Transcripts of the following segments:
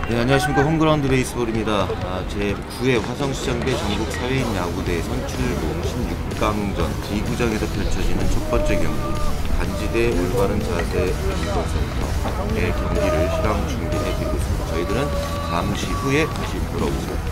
네, 안녕하십니까. 홈그라운드 베이스볼입니다. 제9회 화성시장대 전국 사회인 야구대 선출고 16강전 B구장에서 펼쳐지는 첫 번째 경기 간지대 올바른 자세 운동센터의 경기를 실황 중계해드리고 있습니다. 저희들은 잠시 후에 다시 돌아오겠습니다.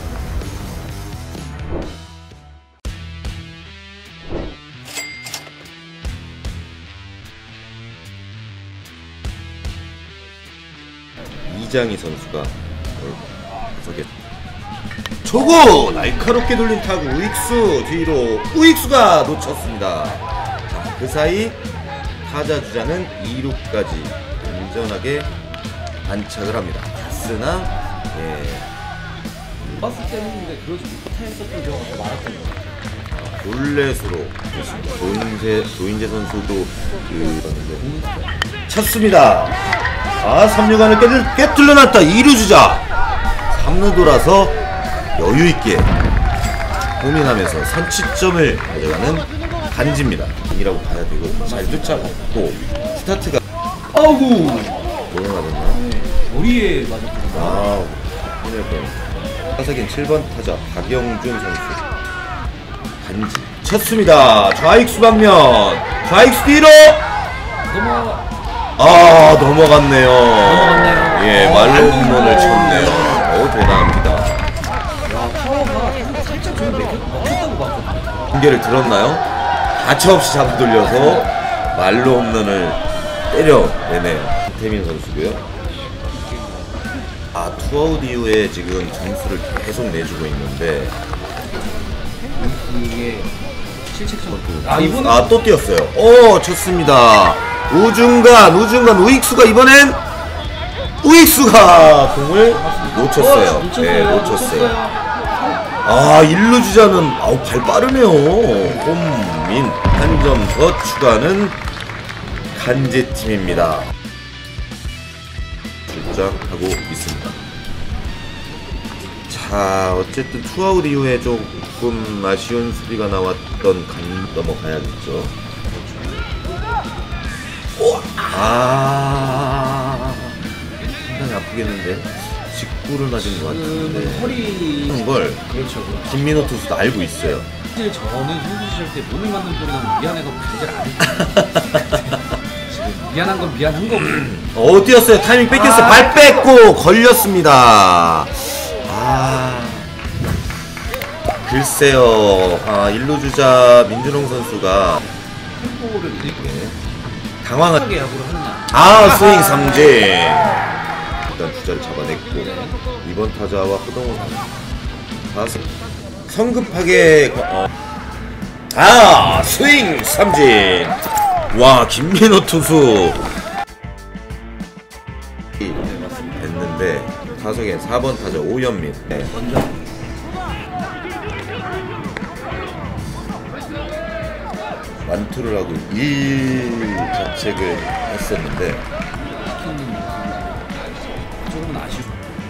이장희 선수가 구석에 초구! 날카롭게 돌린 타구 우익수 뒤로 우익수가 놓쳤습니다. 자, 그 사이 타자 주자는 2루까지 안전하게 안착을 합니다. 다스나 봤을 때는 근데 그러지 못했었던 경우가 더 많았던 것 같아요. 볼넷으로 조인재 선수도 쳤습니다. 3루간을 꿰뚫려놨다. 2루 주자 3루 돌아서 여유있게 고민하면서 선취점을 가져가는 간지입니다. 이라고 봐야 되고 잘 쫓아갔고 스타트가 아우구! 뭐가 맞았나? 네, 머리에 맞았거든요. 타석엔 7번 타자 박영준 선수 간지 쳤습니다. 좌익수 방면 좌익수 뒤로 넘어갔네요. 예, 말로 홈런을 쳤네요. 대단합니다. 야, 파워가 살짝 좀 막혔다고 봤거든요. 공개를 들었나요? 가차없이 잡아 돌려서 말로 홈런을 때려내네요. 태민 선수고요. 투아웃 이후에 지금 점수를 계속 내주고 있는데 이게 실책점. 이번에 또 뛰었어요. 쳤습니다. 우중간 우익수가 이번엔 우익수가 공을 놓쳤어요. 놓쳤어요. 1루 주자는 발 빠르네요. 홈민 한 점 더 추가하는 간제팀입니다. 출장하고 있습니다. 자, 어쨌든 투아웃 이후에 조금 아쉬운 수비가 나왔던 간 넘어가야겠죠. 상당히 아프겠는데 직구를 맞은 것 같은데 허리 걸 그렇죠. 김민호 투수도 알고 있어요. 사실 저는 선수 시절 때 몸에 맞는 소리 나면 미안해서 관절 안 했거든요. 지금 미안한 건 미안한 거고. 뛰었어요. 타이밍 뺏겼어요. 발 뺏고 걸렸습니다. 글쎄요. 1루 주자 민준홍 선수가 템포를 이렇게 당황하게 야구를 하느냐. 스윙 삼진. 일단 주자를 잡아냈고 2번 타자와 허동훈 선수 성급하게 스윙 삼진. 와, 김민호 투수 됐는데 타석엔 4번 타자 오현민. 완투를 하고 1자책을 했었는데 조금은 아쉬워.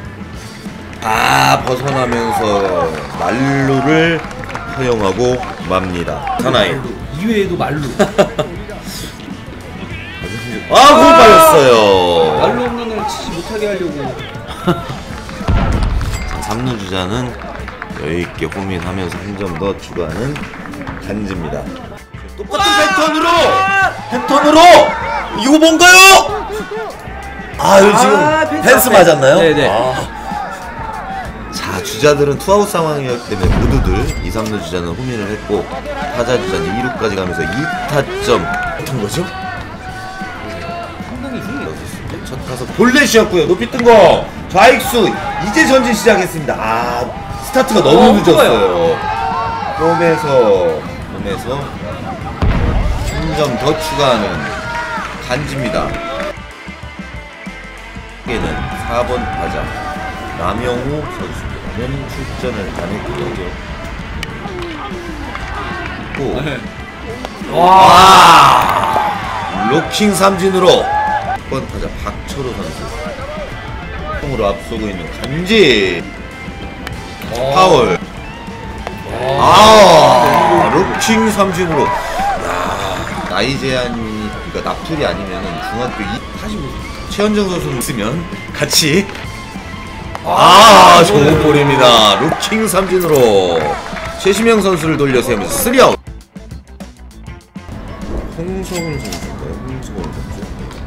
벗어나면서 말루를 허용하고 맙니다. 사나이 2회에도 말루. 공 빠졌어요. 말루 홈런을 치지 못하게 하려고. 3루 주자는 여유있게 호민하면서 한 점 더 추가하는 간지입니다. 똑같은 패턴으로 이거 뭔가요? 지금 펜스 맞았나요? 네네. 자, 주자들은 투아웃 상황이었기 때문에 모두들 2, 3루 주자는 호민을 했고 타자 주자는 2루까지 가면서 2타점 어떤 거죠? 상당히 흉해요. 첫 타석 볼넷이었고요. 높이 뜬 거 좌익수 이제 전진 시작했습니다. 스타트가 너무 늦었어요. 홈에서 한 점 더 추가하는 간지입니다. 여기는 4번 타자 남영우 선수입니다. 남영우 출전을 안 했고요. 로킹 삼진으로 6번 타자 박철호 선수 으로 앞서고 있는 간지 파울. 로킹 삼진으로. 나이 제한이 그러니까 납툴이 아니면은 중학교 45 최현정 선수 있으면 같이 좋은 볼입니다. 루킹 삼진으로 최시명 선수를 돌려 세우면서 3아웃. 홍성훈 선수인가요? 홍성훈 선수.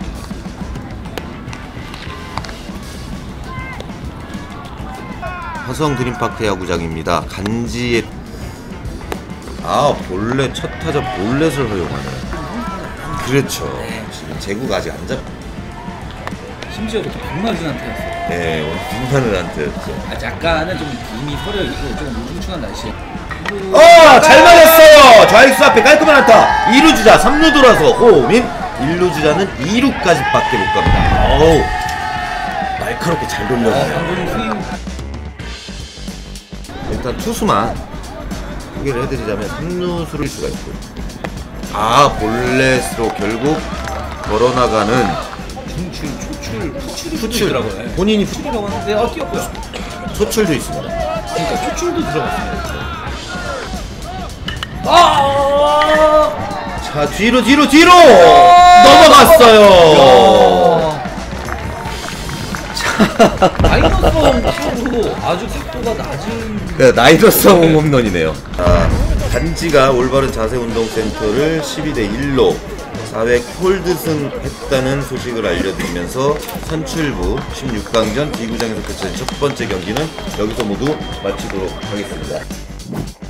화성 드림파크 야구장입니다. 간지에 볼넷 첫 타자 볼넷을 허용하네. 그렇죠. 지금 제구가 아직 안 잡. 심지어 그때 빅마진한테였어요. 네, 오늘 빈탄을한테였죠. 약간은 좀 이미 서려 있고 좀 우중충한 날씨에. 잘 맞았어요. 좌익수 앞에 깔끔한 안타. 2루 주자 3루 돌아서 홈인. 1루 주자는 2루까지밖에 못 갑니다. 어우, 날카롭게 잘 돌렸네요. 방금 스윙. 일단 투수만 소개를 해드리자면 3루수를 수가 있고, 볼넷으로 결국 걸어나가는 초출이더라고요. 본인이 초출이라고 하는데 뛰었고요. 초출도 있습니다. 그러니까 초출도 들어갔습니다. 자, 뒤로 넘어갔어요. 마이너스홈으로 아주 각도가 낮은. 네, 나이더성 홈런이네요. 단지가 올바른 자세운동센터를 12대1로 4회 홀드승 했다는 소식을 알려드리면서 선출부 16강전 B구장에서 펼쳐진 첫 번째 경기는 여기서 모두 마치도록 하겠습니다.